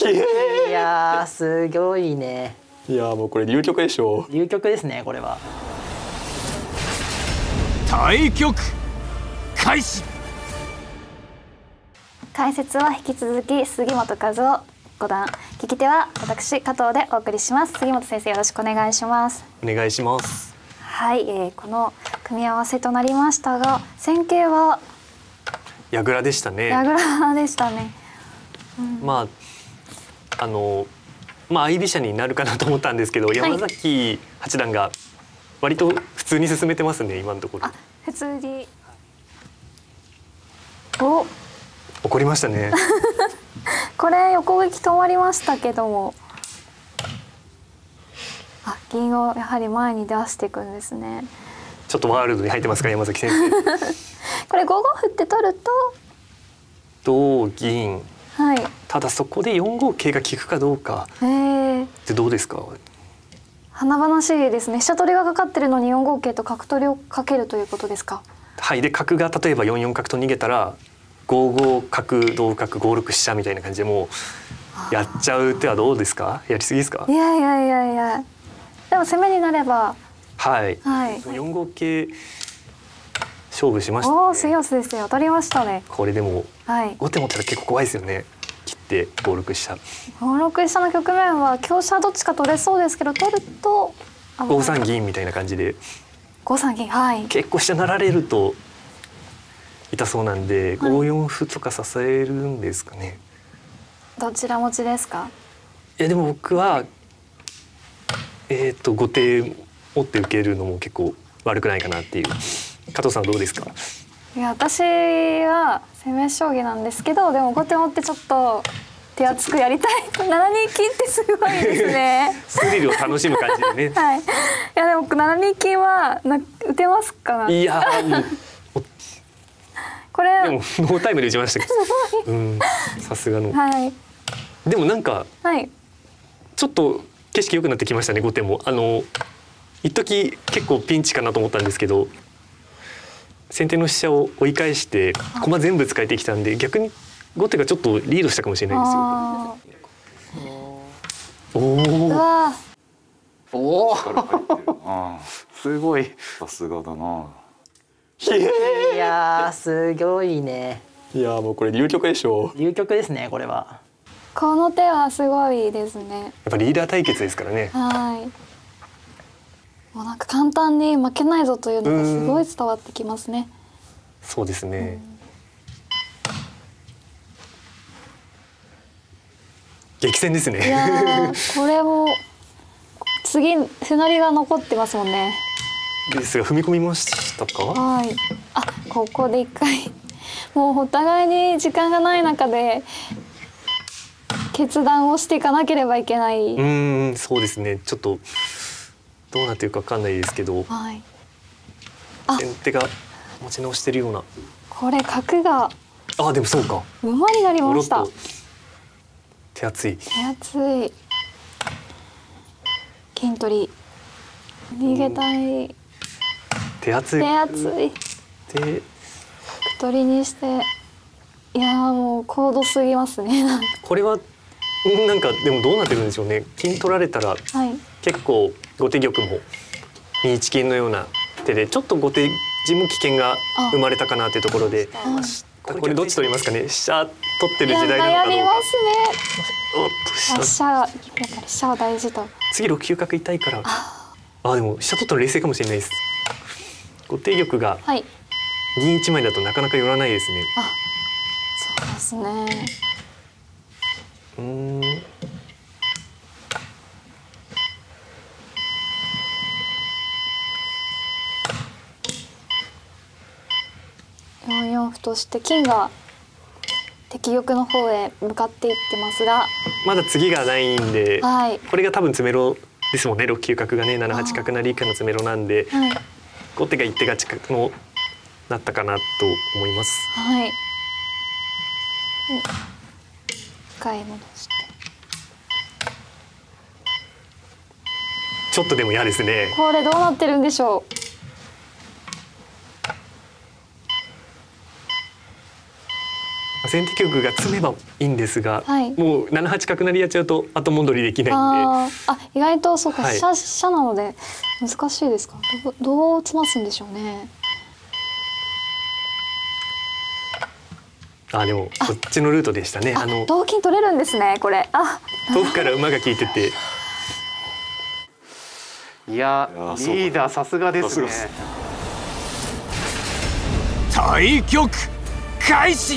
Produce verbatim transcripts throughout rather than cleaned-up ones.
いやーすごいね。 いやーもうこれ流局でしょ。 流局ですねこれは。 対局開始。 解説は引き続き杉本和夫五段、聞き手は私加藤でお送りします。杉本先生よろしくお願いします。 お願いします。 はい、えー、この組み合わせとなりましたが、戦型は矢倉でしたね。 矢倉でしたね。 うん、まああのまあ相居飛車になるかなと思ったんですけど、はい、山崎八段が割と普通に進めてますね今のところ。 あ、普通に。お。 怒りましたね。 これ横撃止まりましたけども、あ、銀をやはり前に出していくんですね。 ちょっとワールドに入ってますか山崎先生。 これごご歩って取ると同銀、 はい、 ただそこでよんご桂が効くかどうかってどうですか。 華々しいですね。飛車取りがかかってるのによんご桂と角取りをかけるということですか。 はい、で角が例えばよんよん角と逃げたらごご角同角ごろく飛車みたいな感じでもうやっちゃう手はどうですか。やりすぎですか。 いやいやいやいや、でも攻めになれば、 はい、はい、よんご桂勝負しました、ね。 おお、強すですよ。当たりましたね。 これでも、はい、後手持ったら結構怖いですよね。切ってごろく飛車。 ごろく飛車の局面は香車どっちか取れそうですけど、取るとご三銀みたいな感じで。 ご三銀、はい。結構飛車成られると痛そうなんで、はい、ご四歩とか支えるんですかね。 どちら持ちですか。 いやでも僕はえっと後手持って受けるのも結構悪くないかなっていう。加藤さんはどうですか。 いや私は攻め将棋なんですけど、でも後手持ってちょっと手厚くやりたい。ななに金ってすごいですね。 スリルを楽しむ感じでね。 はい。いやでもななに金はな打てますか。 いやこれでもノータイムで打ちましたけど、うん、さすがの。 はい。 でもなんか、 はい、 ちょっと景色良くなってきましたね後手も。あの一時結構ピンチかなと思ったんですけど、先手の飛車を追い返して駒全部使えてきたんで、逆に後手がちょっとリードしたかもしれないですよ。おお。おお。すごい。 さすがだな。 いやーすごいね。 いやもうこれ流局でしょ。 流局ですねこれは。 この手はすごいですね。 やっぱリーダー対決ですからね。 はい。もうなんか簡単に負けないぞというのがすごい伝わってきますね。 そうですね。激戦ですね。 いやこれも次歩成りが残ってますもんね。 ですが踏み込みましたか。 はい。あ、ここで一回もうお互いに時間がない中で決断をしていかなければいけない。 うん、そうですね。ちょっとどうなってるかわかんないですけど、はい、先手が持ち直してるような。 これ角があ、でもそうか。 馬になりました。 手厚い。 手厚い。金取り。逃げたい。 手厚い。 手厚い。 で、 角取りにして、いやもう高度すぎますね。 これはなんかでもどうなってるんでしょうね。金取られたら、はい、結構後手玉もに一金のような手でちょっと後手陣も危険が生まれたかなというところで、これどっち取りますかね。飛車取ってる時代なのかどうか。 悩みますね。 おっと飛車。 やっぱり飛車は大事と。 次ろく九角痛いから。あ、でも飛車取ったら冷静かもしれないです。後手玉が銀一枚だとなかなか寄らないですね。 あ、そうですね。 うん。 よんよん歩として金が敵玉の方へ向かっていってますが、 まだ次がないんで、 はい、 これが多分詰めろですもんね。ろく九角がねななはち角成以下の詰めろなんで、はい、後手が一手勝ちのなったかなと思います。 はい。一回戻して。 ちょっとでも嫌ですね。 これどうなってるんでしょう。 先手玉が詰めばいいんですが、 はいもうななはち角成やっちゃうと後戻りできないんで。 あーあ、意外とそうか、 はい飛車飛車なので難しいですか。どうどう詰ますんでしょうね。 あでもこっちのルートでしたね。あの同金取れるんですね、これ。あ、 遠くから馬が利いてて。 いやいやそうリーダーさすがですね。 さすがっ対局開始。 引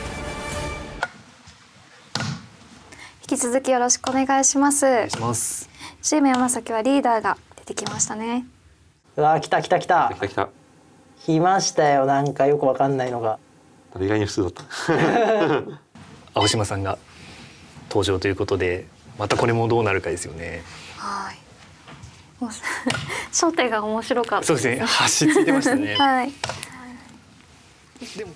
き続きよろしくお願いします。 お願いします。 チーム山崎はリーダーが出てきましたね。 うわー来た来た来た来た来た。 来ましたよ。なんかよくわかんないのが。 意外に普通だった。 青島さんが登場ということで、またこれもどうなるかですよね。 はい。もう初手が面白かったそうですね。端ついてましたね。 はい。 でも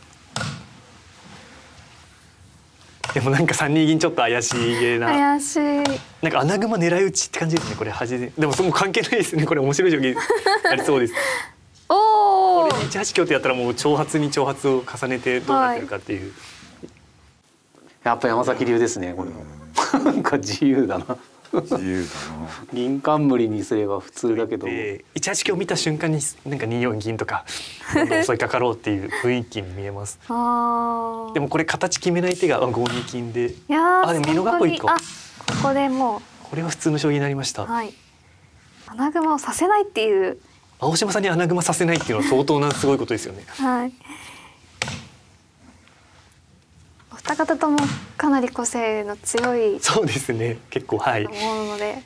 でもなんか三二銀ちょっと怪しげな。 怪しい。 なんか穴熊狙い撃ちって感じですね。これ端で。でもその関係ないですね。これ面白い将棋ありそうです。 おおこれ。いちはち香ってやったらもう挑発に挑発を重ねてどうなってるかっていう。 やっぱ山崎流ですねこれは。なんか自由だな。 自由だ銀冠にすれば普通だけど。 でいちはち香を見た瞬間になんかによん銀とかどんどん襲いかかろうっていう雰囲気に見えます。 ああ。 でもこれ形決めない手があご二金で、 いやーあでも美濃囲いか。 あ、ここでもこれは普通の将棋になりました。 うはい。穴熊をさせないっていう。 青島さんに穴熊させないっていうのは相当なすごいことですよね。 はい。お二方ともかなり個性の強いそうですね。結構はいと。思うので。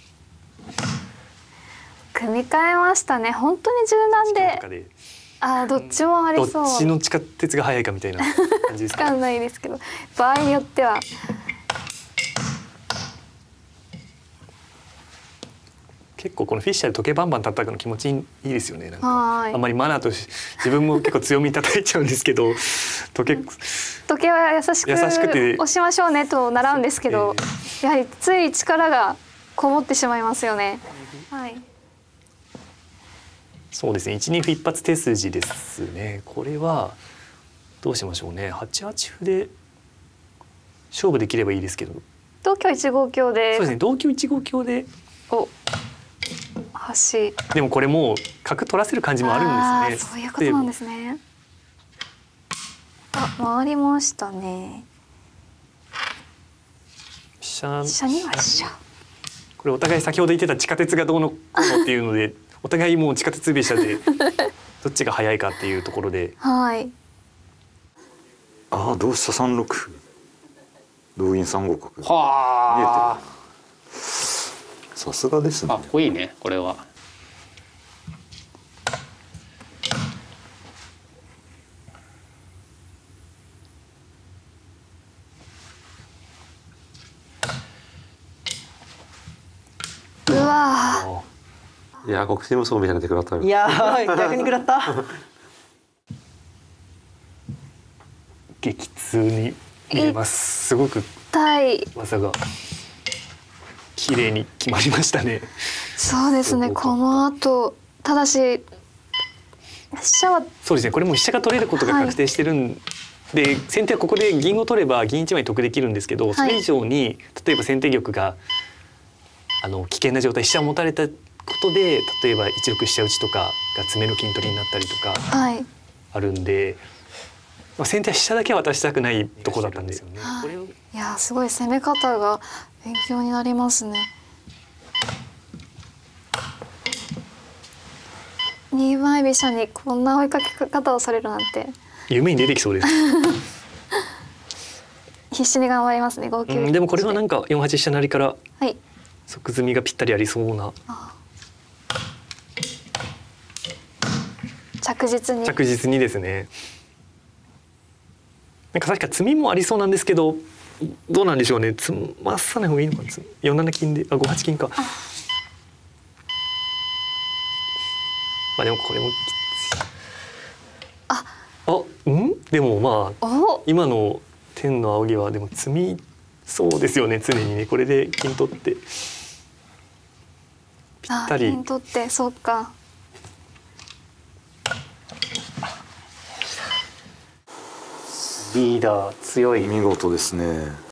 組み替えましたね。本当に柔軟で。 であー、どっちもありどそう。 っちの地下鉄が速いかみたいな感じですか。 わかんないですけど、場合によっては。 結構このフィッシャーで時計バンバン叩くの気持ちいいですよね。なんかはいあんまりマナーとし自分も結構強み叩いちゃうんですけど、時計時計は優しく優しくて押しましょうねと習うんですけど、やはりつい力がこもってしまいますよね。はい。 そうですね。一二歩一発手筋ですね。これはどうしましょうね。八八歩で勝負できればいいですけど。 同香一号香で。 そうですね。同香一号香で。 お。端。 でもこれもう角取らせる感じもあるんですね。 あーそういうことなんですね。あ、回りましたね。 飛車飛車には飛車。 これお互い先ほど言ってた地下鉄がどうのこうのっていうのでお互いもう地下鉄飛車でどっちが速いかっていうところで。 はい。 ああ同飛車三六歩。同銀三五角。 はあ。 さすがですねかっ。こいいねこれは。 うわいや国士無双みたいな手食らったよ。 いやー逆に食らった。 激痛に見えます。すごくー。対。 技が綺麗に決まりましたね。 そうですね。 すごかったこの後、ただし。飛車は。 そうですね。これも飛車が取れることが確定してるんで、先手はここで銀を取れば銀一枚得できるんですけど、それ以上に例えば先手玉があの危険な状態飛車を持たれたことで例えば一六飛車打ちとかが詰めの金取りになったりとかはい。 あるんで、まあ先手は飛車だけは渡したくないとこだったんですよね。これをいやー、すごい攻め方が勉強になりますね。二枚飛車にこんな追いかけ方をされるなんて夢に出てきそうです。 必死に頑張りますね。号泣。 うんでもこれはなんか四八飛車成からはい。 即詰みがぴったりありそうな。 着実に。 着実にですね。なんかさっきから詰みもありそうなんですけど、どうなんでしょうね。詰まさない方がいいのかな。四七金で、あ五八金か。まあでもこれもきつい。 あ、 あ、うん？でもまあお。 今の天の仰ぎはでも詰みそうですよね。常にねこれで金取ってぴったり。 金取ってそうか。 リーダー強い。 見事ですね。